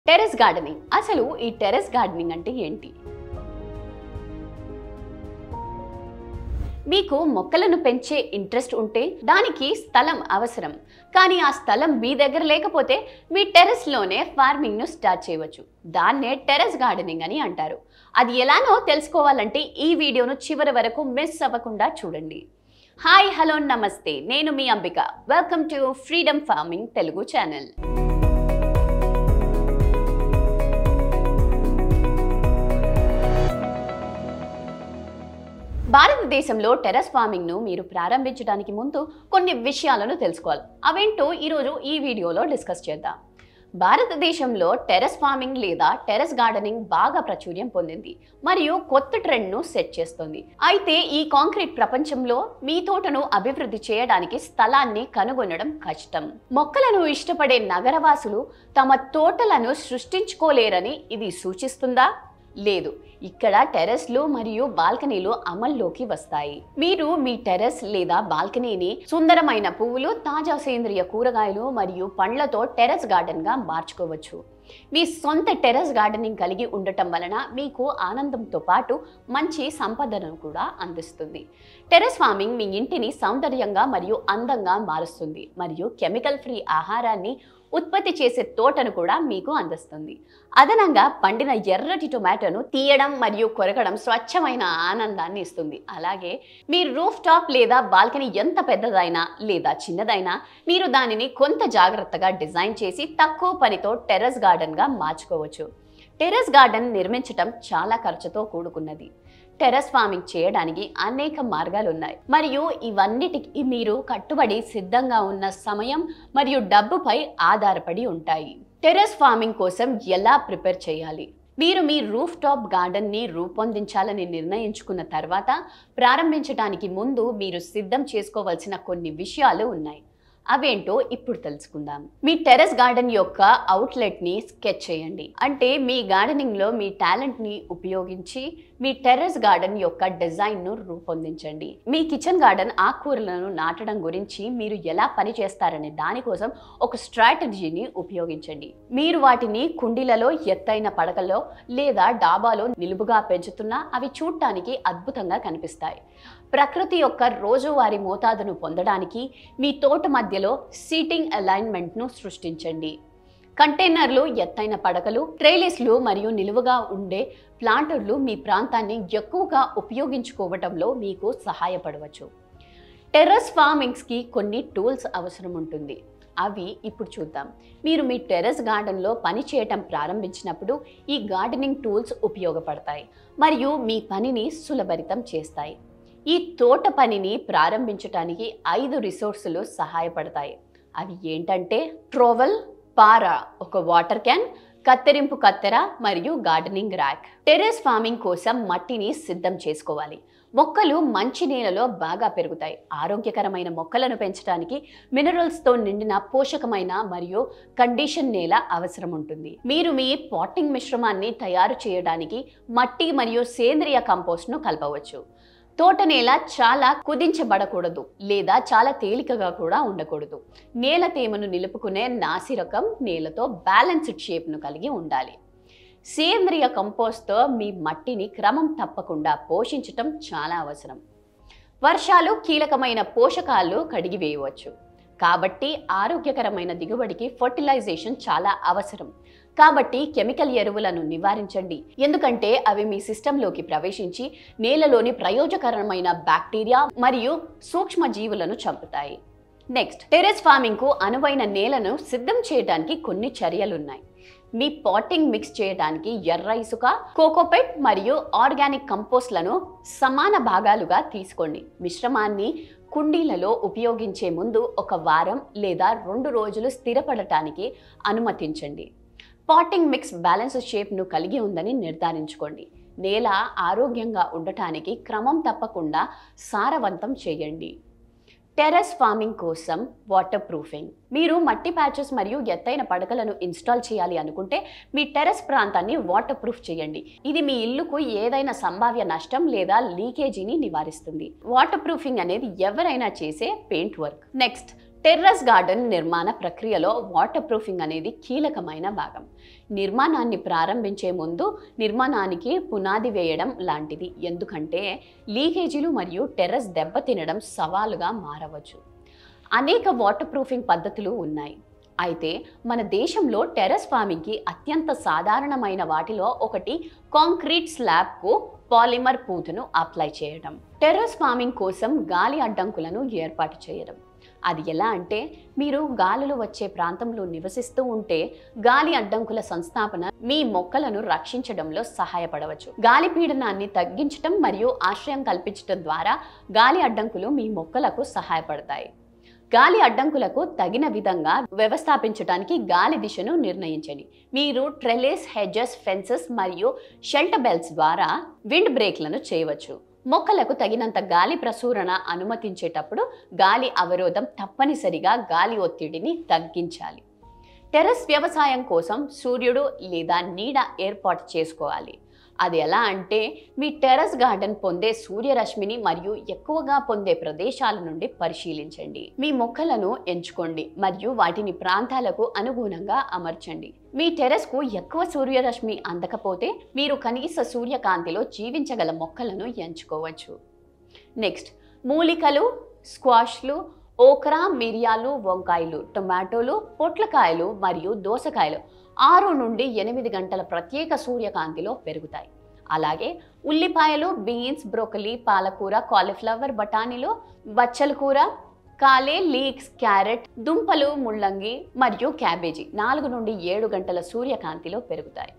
Terrace gardening అసలు ఈ terrace gardening అంటే ఏంటి? మీకు మొక్కలను పెంచే ఇంట్రెస్ట్ ఉంటే దానికి స్థలం అవసరం. కానీ ఆ స్థలం మీ దగ్గర లేకపోతే మీ టెర్రస్లోనే ఫార్మింగ్ను స్టార్ట్ చేయవచ్చు. దాన్నే టెర్రస్ గార్డెనింగ్ అని అంటారు. అది ఎలానో తెలుసుకోవాలంటే ఈ వీడియోను చివరి వరకు మిస్ అవ్వకుండా చూడండి. హాయ్, హలో, నమస్తే. నేను మీ Ambika. Welcome to freedom farming Telugu channel. భారతదేశంలో టెర్రస్ ఫార్మింగ్ ను మీరు ప్రారంభించడానికి ముందు కొన్ని విషయాలను తెలుసుకోవాలి. అవేంటో ఈరోజు ఈ వీడియోలో డిస్కస్ చేద్దాం. భారతదేశంలో టెర్రస్ ఫార్మింగ్ లేదా టెర్రస్ గార్డెనింగ్ బాగా ప్రాచుర్యం పొందింది మరియు కొత్త ట్రెండ్ను సెట్ చేస్తుంది. అయితే ఈ కాంక్రీట్ ప్రపంచంలో మీ తోటను అభివృద్ధి చేయడానికి స్థలాన్ని కనుగొనడం కష్టం. మొక్కలను ఇష్టపడే నగరవాసులు తమ తోటలను సృష్టించుకోలేరని ఇది సూచిస్తుందా? లేదు. ఇక్కడ టెర్రస్లు మరియు బాల్కనీలు అమల్లోకి వస్తాయి. మీరు మీ టెర్రస్ లేదా బాల్కనీని సుందరమైన పువ్వులు, తాజా సేంద్రియ కూరగాయలు మరియు పండ్లతో టెర్రస్ గార్డెన్ గా మార్చుకోవచ్చు. మీ సొంత టెర్రస్ గార్డెనింగ్ కలిగి ఉండటం వలన మీకు ఆనందంతో పాటు మంచి సంపదను కూడా అందిస్తుంది. టెర్రస్ ఫార్మింగ్ మీ ఇంటిని సౌందర్యంగా మరియు అందంగా మారుస్తుంది మరియు కెమికల్ ఫ్రీ ఆహారాన్ని ఉత్పత్తి చేసే తోటను కూడా మీకు అందిస్తుంది. అదనంగా పండిన ఎర్రటి టొమాటోను తీయడం మరియు కొరకడం స్వచ్ఛమైన ఆనందాన్ని ఇస్తుంది. అలాగే మీ రూఫ్ టాప్ లేదా బాల్కనీ ఎంత పెద్దదైనా లేదా చిన్నదైనా మీరు దానిని కొంత జాగ్రత్తగా డిజైన్ చేసి తక్కువ పనితో టెర్రస్ గార్డెన్ గా మార్చుకోవచ్చు. టెర్రస్ గార్డెన్ నిర్మించడం చాలా ఖర్చుతో కూడుకున్నది. టెర్రస్ ఫార్మింగ్ చేయడానికి అనేక మార్గాలు ఉన్నాయి మరియు ఇవన్నిటికీ మీరు కట్టుబడి సిద్ధంగా ఉన్న సమయం మరియు డబ్బుపై ఆధారపడి ఉంటాయి. టెర్రస్ ఫార్మింగ్ కోసం ఎలా ప్రిపేర్ చేయాలి? మీరు మీ రూఫ్ టాప్ గార్డెన్ ని రూపొందించాలని నిర్ణయించుకున్న తర్వాత ప్రారంభించడానికి ముందు మీరు సిద్ధం చేసుకోవాల్సిన కొన్ని విషయాలు ఉన్నాయి. అవేంటో ఇప్పుడు తెలుసుకుందాం. మీ టెర్రస్ గార్డెన్ యొక్క అవుట్లెట్ ని స్కెచ్ చేయండి. అంటే మీ గార్డెనింగ్ లో మీ టాలెంట్ ని ఉపయోగించి మీ టెర్రస్ గార్డెన్ యొక్క డిజైన్ ను రూపొందించండి. మీ కిచెన్ గార్డెన్ ఆకుకూరలను నాటడం గురించి మీరు ఎలా పని చేస్తారనే దానికోసం ఒక స్ట్రాటజీని ఉపయోగించండి. మీరు వాటిని కుండీలలో, ఎత్తైన పడకల్లో లేదా డాబాలో నిలువుగా పెంచుతున్నా అవి చూడటానికి అద్భుతంగా కనిపిస్తాయి. ప్రకృతి యొక్క రోజువారీ మోతాదును పొందడానికి మీ తోట మధ్యలో సీటింగ్ అలైన్మెంట్ను సృష్టించండి. కంటైనర్లు, ఎత్తైన పడకలు, ట్రైలిస్లు మరియు నిలువుగా ఉండే ప్లాంటర్లు మీ ప్రాంతాన్ని ఎక్కువగా ఉపయోగించుకోవటంలో మీకు సహాయపడవచ్చు. టెర్రస్ ఫార్మింగ్స్కి కొన్ని టూల్స్ అవసరం ఉంటుంది. అవి ఇప్పుడు చూద్దాం. మీరు మీ టెర్రస్ గార్డెన్లో పని చేయటం ప్రారంభించినప్పుడు ఈ గార్డెనింగ్ టూల్స్ ఉపయోగపడతాయి మరియు మీ పనిని సులభతరం చేస్తాయి. ఈ తోట పనిని ప్రారంభించడానికి 5 రిసోర్సులు సహాయపడతాయి. అవి ఏంటంటే ట్రోవెల్, పార, ఒక వాటర్ క్యాన్, కత్తిరింపు కత్తెర మరియు గార్డెనింగ్ ర్యాక్. టెర్రస్ ఫార్మింగ్ కోసం మట్టిని సిద్ధం చేసుకోవాలి. మొక్కలు మంచి నేలలో బాగా పెరుగుతాయి. ఆరోగ్యకరమైన మొక్కలను పెంచడానికి మినరల్స్తో నిండిన పోషకమైన మరియు కండిషన్ నేల అవసరం ఉంటుంది. మీరు మీ పాటింగ్ మిశ్రమాన్ని తయారు చేయడానికి మట్టి మరియు సేంద్రియ కంపోస్ట్ను కలపవచ్చు. తోట నేల చాలా కుదించబడకూడదు లేదా చాలా తేలికగా కూడా ఉండకూడదు. నేల తేమను నిలుపుకునే నాసిరకం నేలతో బ్యాలెన్స్డ్ షేప్ను కలిగి ఉండాలి. సేంద్రియ కంపోస్ట్తో మీ మట్టిని క్రమం తప్పకుండా పోషించటం చాలా అవసరం. వర్షాలు కీలకమైన పోషకాలు కడిగివేయవచ్చు. కాబట్టి ఆరోగ్యకరమైన దిగుబడికి ఫర్టిలైజేషన్ చాలా అవసరం. కాబట్టి కెమికల్ ఎరువులను నివారించండి, ఎందుకంటే అవి మీ సిస్టంలోకి ప్రవేశించి నేలలోని ప్రయోజకరమైన బ్యాక్టీరియా మరియు సూక్ష్మ జీవులను చంపుతాయి. నెక్స్ట్, టెర్రస్ ఫార్మింగ్ కు అనువైన నేలను సిద్ధం చేయడానికి కొన్ని చర్యలున్నాయి. మీ పాటింగ్ మిక్స్ చేయడానికి ఎర్ర ఇసుక, కోకోపెట్ మరియు ఆర్గానిక్ కంపోస్ట్లను సమాన భాగాలుగా తీసుకోండి. మిశ్రమాన్ని కుండీలలో ఉపయోగించే ముందు 1 వారం లేదా 2 రోజులు స్థిరపడటానికి అనుమతించండి. పాటింగ్ మిక్స్ బ్యాలెన్స్ షేప్ను కలిగి ఉందని నిర్ధారించుకోండి. నేల ఆరోగ్యంగా ఉండటానికి క్రమం తప్పకుండా సారవంతం చేయండి. టెర్రస్ ఫార్మింగ్ కోసం వాటర్ ప్రూఫింగ్. మీరు మట్టి ప్యాచెస్ మరియు ఎత్తైన పడకలను ఇన్స్టాల్ చేయాలి అనుకుంటే మీ టెర్రస్ ప్రాంతాన్ని వాటర్ ప్రూఫ్ చేయండి. ఇది మీ ఇల్లుకు ఏదైనా సంభావ్య నష్టం లేదా లీకేజీని నివారిస్తుంది. వాటర్ ప్రూఫింగ్ అనేది ఎవరైనా చేసే paint work. Next, terrace garden నిర్మాణ ప్రక్రియలో వాటర్ ప్రూఫింగ్ అనేది కీలకమైన భాగం. నిర్మాణాన్ని ప్రారంభించే ముందు నిర్మాణానికి పునాది వేయడం లాంటిది. ఎందుకంటే లీకేజీలు మరియు టెర్రస్ దెబ్బతినడం సవాలుగా మారవచ్చు. అనేక వాటర్ ప్రూఫింగ్ పద్ధతులు ఉన్నాయి. అయితే మన దేశంలో టెర్రస్ ఫార్మింగ్కి అత్యంత సాధారణమైన వాటిలో ఒకటి కాంక్రీట్ స్లాబ్కు పాలిమర్ పూతను అప్లై చేయడం. టెర్రస్ ఫార్మింగ్ కోసం గాలి అడ్డంకులను ఏర్పాటు చేయడం. అది ఎలా అంటే, మీరు గాలులు వచ్చే ప్రాంతంలో నివసిస్తూ ఉంటే గాలి అడ్డంకుల సంస్థాపన మీ మొక్కలను రక్షించడంలో సహాయపడవచ్చు. గాలి పీడనాన్ని తగ్గించడం మరియు ఆశ్రయం కల్పించడం ద్వారా గాలి అడ్డంకులు మీ మొక్కలకు సహాయపడతాయి. గాలి అడ్డంకులకు తగిన విధంగా వ్యవస్థాపించడానికి గాలి దిశను నిర్ణయించండి. మీరు ట్రెలెస్, హెడ్జెస్, ఫెన్సెస్ మరియు షెల్టర్ బెల్ట్స్ ద్వారా విండ్ బ్రేక్లను చేయవచ్చు. మొక్కలకు తగినంత గాలి ప్రసరణ అనుమతించేటప్పుడు గాలి అవరోధం తప్పనిసరిగా గాలి ఒత్తిడిని తగ్గించాలి. టెర్రస్ వ్యవసాయం కోసం సూర్యుడు లేదా నీడ ఏర్పాటు చేసుకోవాలి. అది ఎలా అంటే, మీ టెర్రస్ గార్డెన్ పొందే సూర్యరశ్మిని మరియు ఎక్కువగా పొందే ప్రదేశాల నుండి పరిశీలించండి. మీ మొక్కలను ఎంచుకోండి మరియు వాటిని ప్రాంతాలకు అనుగుణంగా అమర్చండి. మీ టెర్రస్కు ఎక్కువ సూర్యరశ్మి అందకపోతే మీరు కనీస సూర్యకాంతిలో జీవించగల మొక్కలను ఎంచుకోవచ్చు. నెక్స్ట్, మూలికలు, స్క్వాష్లు, ఓక్రా, మిరియాలు, వంకాయలు, టొమాటోలు, పొట్లకాయలు మరియు దోసకాయలు 6 నుండి 8 గంటల ప్రత్యేక సూర్యకాంతిలో పెరుగుతాయి. అలాగే ఉల్లిపాయలు, బీన్స్, బ్రోకలీ, పాలకూర, కాలీఫ్లవర్, బఠానీలు, బచ్చల కూర, కాలే, లీక్స్, క్యారెట్, దుంపలు, ముల్లంగి మరియు క్యాబేజీ 4 నుండి 7 గంటల సూర్యకాంతిలో పెరుగుతాయి.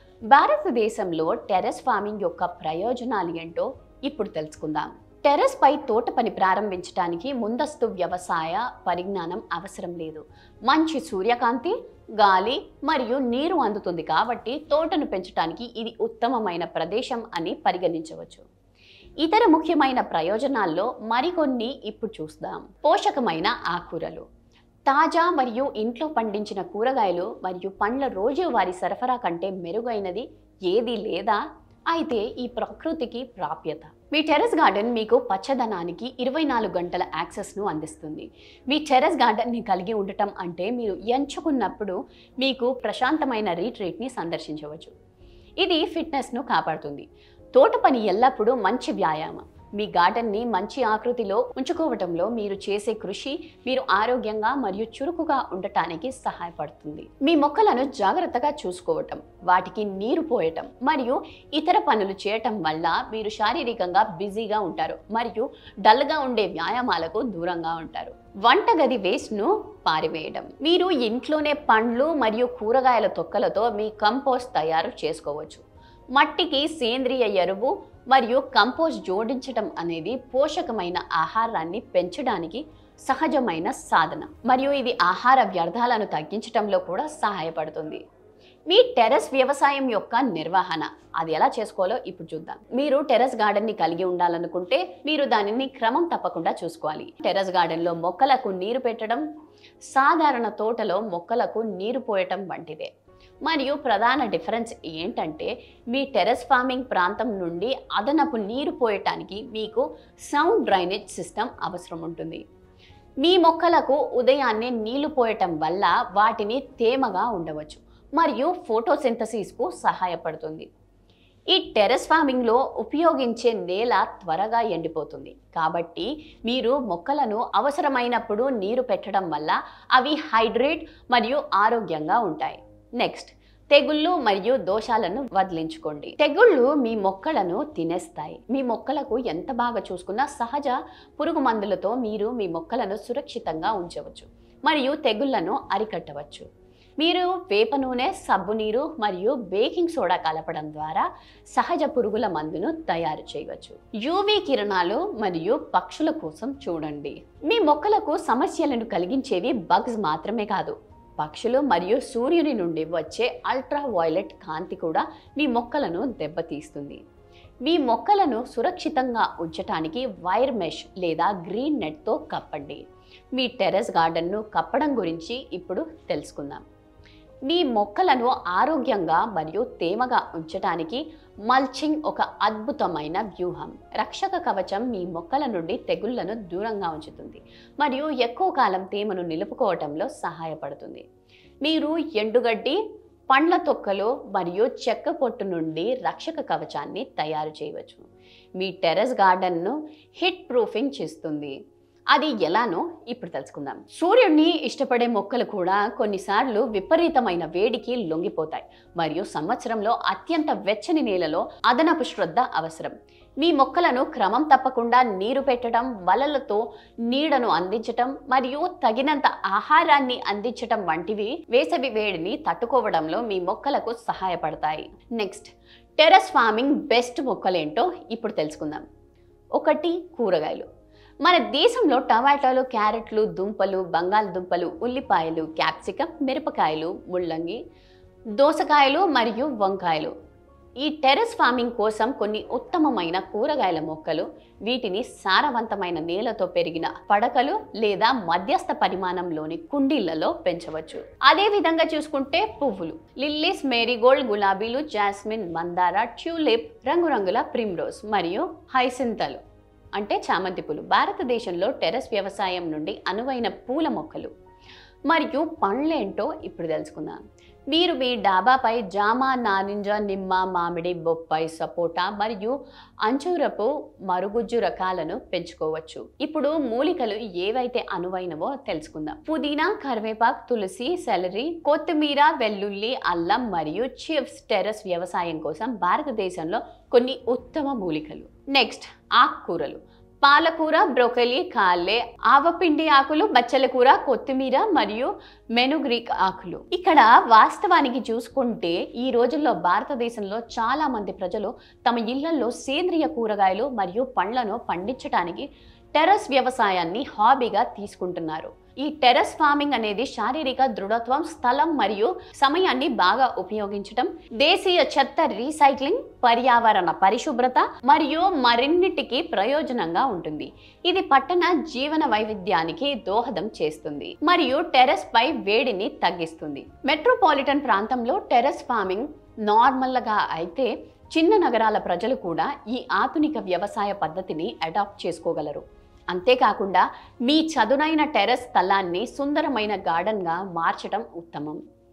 భారతదేశంలో టెర్రస్ ఫార్మింగ్ యొక్క ప్రయోజనాలు ఏంటో ఇప్పుడు తెలుసుకుందాం. టెర్రస్ పై తోట పని ప్రారంభించడానికి ముందస్తు వ్యవసాయ పరిజ్ఞానం అవసరం లేదు. మంచి సూర్యకాంతి, గాలి మరియు నీరు అందుతుంది కాబట్టి తోటను పెంచడానికి ఇది ఉత్తమమైన ప్రదేశం అని పరిగణించవచ్చు. ఇతర ముఖ్యమైన ప్రయోజనాల్లో మరికొన్ని ఇప్పుడు చూద్దాం. పోషకమైన ఆకుకూరలు. తాజా మరియు ఇంట్లో పండించిన కూరగాయలు మరియు పండ్ల రోజువారీ సరఫరా కంటే మెరుగైనది ఏదీ లేదా? అయితే ఈ ప్రకృతికి ప్రాప్యత. మీ టెర్రస్ గార్డెన్ మీకు పచ్చదనానికి 24 గంటల యాక్సెస్ను అందిస్తుంది. మీ టెర్రస్ గార్డెన్ని కలిగి ఉండటం అంటే మీరు ఎంచుకున్నప్పుడు మీకు ప్రశాంతమైన రీట్రీట్ని సందర్శించవచ్చు. ఇది ఫిట్నెస్ను కాపాడుతుంది. తోట పని ఎల్లప్పుడూ మంచి వ్యాయామం. మీ గార్డెన్ని మంచి ఆకృతిలో ఉంచుకోవటంలో మీరు చేసే కృషి మీరు ఆరోగ్యంగా మరియు చురుకుగా ఉండటానికి సహాయపడుతుంది. మీ మొక్కలను జాగ్రత్తగా చూసుకోవటం, వాటికి నీరు పోయటం మరియు ఇతర పనులు చేయటం వల్ల మీరు శారీరకంగా బిజీగా ఉంటారు మరియు డల్గా ఉండే వ్యాయామాలకు దూరంగా ఉంటారు. వంటగది వేస్ట్ను పారివేయడం. మీరు ఇంట్లోనే పండ్లు మరియు కూరగాయల తొక్కలతో మీ కంపోస్ట్ తయారు చేసుకోవచ్చు. మట్టికి సేంద్రియ ఎరువు మరియు కంపోస్ట్ జోడించడం అనేది పోషకమైన ఆహారాన్ని పెంచడానికి సహజమైన సాధనం మరియు ఇది ఆహార వ్యర్థాలను తగ్గించడంలో కూడా సహాయపడుతుంది. మీ టెర్రస్ వ్యవసాయం యొక్క నిర్వహణ, అది ఎలా చేసుకోవాలో ఇప్పుడు చూద్దాం. మీరు టెర్రస్ గార్డెన్ని కలిగి ఉండాలనుకుంటే మీరు దానిని క్రమం తప్పకుండా చూసుకోవాలి. టెర్రస్ గార్డెన్లో మొక్కలకు నీరు పెట్టడం సాధారణ తోటలో మొక్కలకు నీరు పోయటం వంటిదే. మరియు ప్రధాన డిఫరెన్స్ ఏంటంటే, మీ టెర్రస్ ఫార్మింగ్ ప్రాంతం నుండి అదనపు నీరు పోయటానికి మీకు సౌండ్ డ్రైనేజ్ సిస్టమ్ అవసరం ఉంటుంది. మీ మొక్కలకు ఉదయాన్నే నీళ్లు పోయటం వల్ల వాటిని తేమగా ఉండవచ్చు మరియు ఫోటోసింథసిస్కు సహాయపడుతుంది. ఈ టెర్రస్ ఫార్మింగ్లో ఉపయోగించే నేల త్వరగా ఎండిపోతుంది కాబట్టి మీరు మొక్కలను అవసరమైనప్పుడు నీరు పెట్టడం వల్ల అవి హైడ్రేట్ మరియు ఆరోగ్యంగా ఉంటాయి. నెక్స్ట్, తెగుళ్ళు మరియు దోషాలను వదిలించుకోండి. తెగుళ్ళు మీ మొక్కలను తినేస్తాయి. మీ మొక్కలకు ఎంత బాగా చూసుకున్నా సహజ పురుగు మందులతో మీరు మీ మొక్కలను సురక్షితంగా ఉంచవచ్చు మరియు తెగుళ్లను అరికట్టవచ్చు. మీరు వేప నూనె, సబ్బు నీరు మరియు బేకింగ్ సోడా కలపడం ద్వారా సహజ పురుగుల మందును తయారు చేయవచ్చు. యూవీ కిరణాలు మరియు పక్షుల కోసం చూడండి. మీ మొక్కలకు సమస్యలను కలిగించేవి బగ్స్ మాత్రమే కాదు, పక్షులు మరియు సూర్యుని నుండి వచ్చే అల్ట్రా వైలెట్ కాంతి కూడా మీ మొక్కలను దెబ్బతీస్తుంది. మీ మొక్కలను సురక్షితంగా ఉంచడానికి వైర్ మెష్ లేదా గ్రీన్ నెట్తో కప్పండి. మీ టెర్రస్ గార్డెన్ను కప్పడం గురించి ఇప్పుడు తెలుసుకుందాం. మీ మొక్కలను ఆరోగ్యంగా మరియు తేమగా ఉంచడానికి మల్చింగ్ ఒక అద్భుతమైన వ్యూహం. రక్షక కవచం మీ మొక్కల నుండి తెగుళ్లను దూరంగా ఉంచుతుంది మరియు ఎక్కువ కాలం తేమను నిలుపుకోవటంలో సహాయపడుతుంది. మీరు ఎండుగడ్డి, పండ్ల తొక్కలు మరియు చెక్క పొట్టు నుండి రక్షక కవచాన్ని తయారు చేయవచ్చు. మీ టెర్రస్ గార్డెన్ను హిట్ ప్రూఫింగ్ చేస్తుంది. అది ఎలానో ఇప్పుడు తెలుసుకుందాం. సూర్యుడిని ఇష్టపడే మొక్కలు కూడా కొన్నిసార్లు విపరీతమైన వేడికి లొంగిపోతాయి మరియు సంవత్సరంలో అత్యంత వెచ్చని నేలలో అదనపు శ్రద్ధ అవసరం. మీ మొక్కలను క్రమం తప్పకుండా నీరు పెట్టడం, వలలతో నీడను అందించటం మరియు తగినంత ఆహారాన్ని అందించటం వంటివి వేసవి వేడిని తట్టుకోవడంలో మీ మొక్కలకు సహాయపడతాయి. నెక్స్ట్, టెర్రస్ ఫార్మింగ్ బెస్ట్ మొక్కలేంటో ఇప్పుడు తెలుసుకుందాం. 1. కూరగాయలు. మన దేశంలో టమాటాలు, క్యారెట్లు, దుంపలు, బంగాళదుంపలు, ఉల్లిపాయలు, క్యాప్సికం, మిరపకాయలు, ముల్లంగి, దోసకాయలు మరియు వంకాయలు. ఈ టెర్రస్ ఫార్మింగ్ కోసం కొన్ని ఉత్తమమైన కూరగాయల మొక్కలు. వీటిని సారవంతమైన నేలతో పెరిగిన పడకలు లేదా మధ్యస్థ పరిమాణంలోని కుండీలలో పెంచవచ్చు. అదే విధంగా చూసుకుంటే పువ్వులు, లిల్లీస్, మేరీగోల్డ్, గులాబీలు, జాస్మిన్, మందార, ట్యూలిప్, రంగురంగుల ప్రిమ్రోజ్ మరియు హైసింతలు అంటే చామంతి పూలు భారతదేశంలో టెర్రస్ వ్యవసాయం నుండి అనువైన పూల మొక్కలు. మరియు పండ్లేంటో ఇప్పుడు తెలుసుకుందాం. మీరు మీ డాబాపై జామ, నారింజ, నిమ్మ, మామిడి, బొప్పాయి, సపోటా మరియు అంజూరపు మరుగుజ్జు రకాలను పెంచుకోవచ్చు. ఇప్పుడు మూలికలు ఏవైతే అనువైనవో తెలుసుకుందాం. పుదీనా, కరివేపాకు, తులసి, సెలరీ, కొత్తిమీర, వెల్లుల్లి, అల్లం మరియు చివ్స్ టెర్రస్ వ్యవసాయం కోసం భారతదేశంలో కొన్ని ఉత్తమ మూలికలు. నెక్స్ట్, ఆకుకూరలు. పాలకూర, బ్రోకలీ, కాళ్ళే, ఆవపిండి ఆకులు, బచ్చల కూర, కొత్తిమీర మరియు మెనుగ్రీక్ ఆకులు. ఇక్కడ వాస్తవానికి చూసుకుంటే ఈ రోజుల్లో భారతదేశంలో చాలా మంది ప్రజలు తమ ఇళ్లలో సేంద్రియ కూరగాయలు మరియు పండ్లను పండించడానికి టెర్రస్ వ్యవసాయాన్ని హాబీగా తీసుకుంటున్నారు. ఈ టెర్రస్ ఫార్మింగ్ అనేది శారీరక దృఢత్వం, స్థలం మరియు సమయాన్ని బాగా ఉపయోగించడం, దేశీయ చెత్త రీసైక్లింగ్, పర్యావరణ పరిశుభ్రత మరియు మరిన్నిటికి ప్రయోజనంగా ఉంటుంది. ఇది పట్టణ జీవన వైవిధ్యానికి దోహదం చేస్తుంది మరియు టెర్రస్ పై వేడిని తగ్గిస్తుంది. మెట్రోపాలిటన్ ప్రాంతంలో టెర్రస్ ఫార్మింగ్ నార్మల్గా అయితే చిన్న నగరాల ప్రజలు కూడా ఈ ఆధునిక వ్యవసాయ పద్ధతిని అడాప్ట్ చేసుకోగలరు. అంతేకాకుండా మీ చదునైన టెర్రస్ స్థలాన్ని సుందరమైన గార్డెన్గా మార్చడం ఉత్తమం.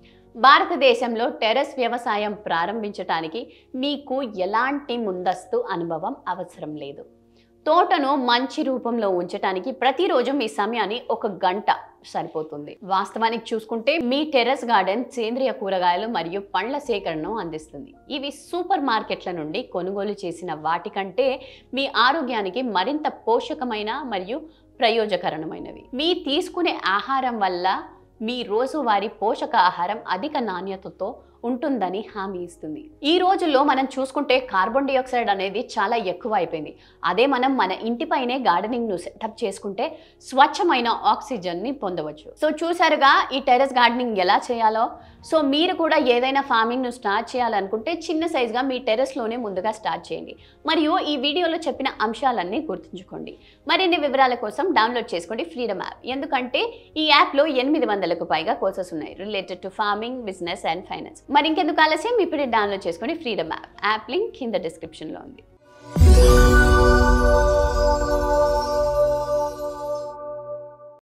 భారతదేశంలో టెర్రస్ వ్యవసాయం ప్రారంభించడానికి మీకు ఎలాంటి ముందస్తు అనుభవం అవసరం లేదు. తోటను మంచి రూపంలో ఉంచడానికి ప్రతిరోజు మీ సమయాన్ని 1 గంట సరిపోతుంది. వాస్తవానికి చూసుకుంటే మీ టెర్రస్ గార్డెన్ సేంద్రియ కూరగాయలు మరియు పండ్ల సేకరణను అందిస్తుంది. ఇవి సూపర్ మార్కెట్ల నుండి కొనుగోలు చేసిన వాటికంటే మీ ఆరోగ్యానికి మరింత పోషకమైన మరియు ప్రయోజకరమైనవి. మీ తీసుకునే ఆహారం వల్ల మీ రోజువారీ పోషకాహారం అధిక నాణ్యతతో ఉంటుందని హామీ ఇస్తుంది. ఈ రోజుల్లో మనం చూసుకుంటే కార్బన్ డైఆక్సైడ్ అనేది చాలా ఎక్కువ అయిపోయింది. అదే మనం మన ఇంటిపైనే గార్డెనింగ్ ను సెటప్ చేసుకుంటే స్వచ్ఛమైన ఆక్సిజన్ ని పొందవచ్చు. సో చూసారుగా ఈ టెర్రస్ గార్డెనింగ్ ఎలా చేయాలో. సో మీరు కూడా ఏదైనా ఫార్మింగ్ ను స్టార్ట్ చేయాలనుకుంటే చిన్న సైజ్గా మీ టెర్రస్ లోనే ముందుగా స్టార్ట్ చేయండి. మరియు ఈ వీడియోలో చెప్పిన అంశాలన్నీ గుర్తుంచుకోండి. మరిన్ని వివరాల కోసం డౌన్లోడ్ చేసుకోండి ఫ్రీడమ్ యాప్. ఎందుకంటే ఈ యాప్ లో 800కు పైగా కోర్సెస్ ఉన్నాయి related to farming, business and finance. మరి ఇంకెందుకు ఆలస్యం, ఇప్పుడే డౌన్లోడ్ చేసుకోండి ఫ్రీడమ్ యాప్. యాప్ లింక్ కింద డిస్క్రిప్షన్లో ఉంది.